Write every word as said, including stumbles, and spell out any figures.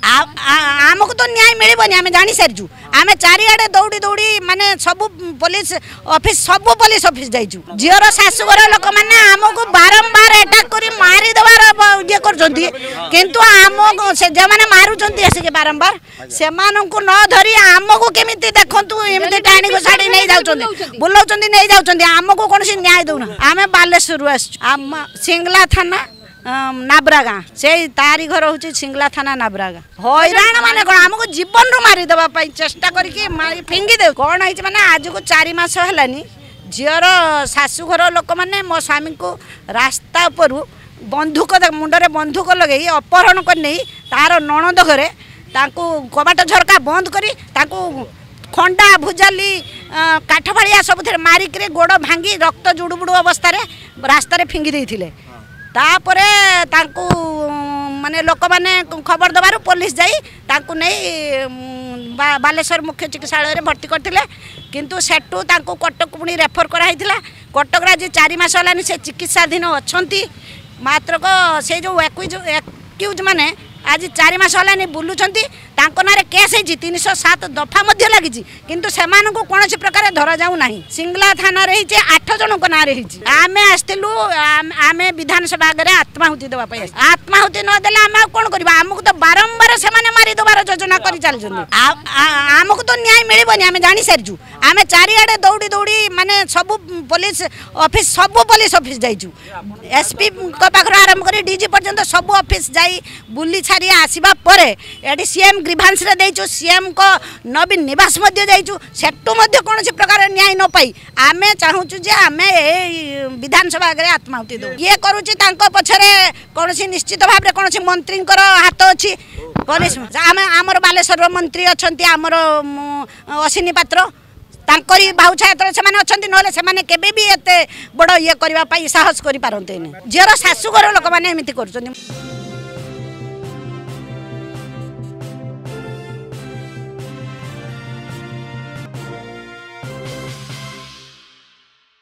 आमको तो न्याय मिलबनी आम जानी सारी आम चारिड़े दौड़ी दौड़ी माने सब पुलिस ऑफिस सब पुलिस ऑफिस जाइचु झीर शाशुघर लोक मैंने आमको बारंबार अटैक कर मारी देवार ये किंतु आम से जो मैंने मारुंट आसिक बारंबार से न धरी आमको केमी देखु एमती टाणी घोषाड़ी नहीं जाऊँ बुलाऊँ नहीं जाऊँ आमको कौन न्याय दौना आम बालेश्वर आम सिंगला थाना नाबरा गाँ से तारी घर हूँ सिंगला थाना नाबरा गाँ हईराण माने कौन आमको जीवन रू मारिदेवाई चेष्टा करके फिंगी दे कौन है माने आज को चार मास है झीर शाशुघर लोक मैंने मो स्वामी को रास्ता पर बंधुक मुंडे बंधुक लगे अपहरण कर नहीं तार नणद घरे कबाट झरका बंद करी खंडा भुजाली काठ फाड़िया सब मारिक गोड़ भांगी रक्त जुड़ुबुड़ू अवस्था रास्तार फिंगी देते तापरे तांकु माने लोक माने खबर दबार पुलिस जाई तांकु नहीं बा, बालेश्वर मुख्य चिकित्सालय भर्ती करथिले किंतु सेटू तांकु कटक पुणी रेफर कराइथिला कटक आज चार मास हलानी से चिकित्साधीन अछंती मात्र को से जो एक्यूज माने आज चार मास हलानी बुलुचंती तांको नारे केस है तीन सौ सात दफा मध्य लगी किंतु सेमान को कौन प्रकार धरा जाऊ ना सिंगला थाना रही आठ जन को ना रही आम आसलु आम विधानसभा आगे आत्माहुति देवाई आत्माहुति नदेले आम कौन कर आमको तो बारंबार से मारी देवार योजना कर चलते आमको तो न्याय मिलबनी आम जानी सारी आम चारिड़े दौड़ी दौड़ी माने सब पुलिस ऑफिस सब पुलिस ऑफिस जाइचु एसपी पाखर आरंभ कर डीजी पर्यंत सब ऑफिस जाई बुली छाड़ी आसवा पर एटी सीएम ग्रीभांस रे देइचु सीएम को नवीन निवास मध्य जाइचु सेटू मध्य कौन प्रकार न्याय न पाई आमे चाहूचु जे आमे विधानसभा आगे आत्माहुति दो ये करूची तांको पछरे कौन निश्चित भाव कौन मंत्री हाथ अच्छी पुलिस आम आमर बालेश्वर मंत्री अच्छा आमर अश्विनी पात्र तांकरी बाहुछा से अच्छा ना केबे भी एते बड़ ये करने साहस कर पारते झीर शाशुघर लोक मैंने एमती कर